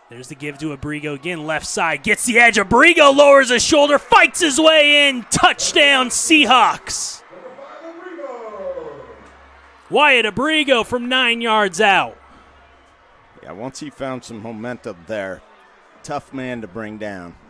There's the give to Abrigo again, left side, gets the edge. Abrigo lowers his shoulder, fights his way in. Touchdown, Seahawks. Wyatt Abrigo from 9 yards out. Yeah, once he found some momentum there, tough man to bring down.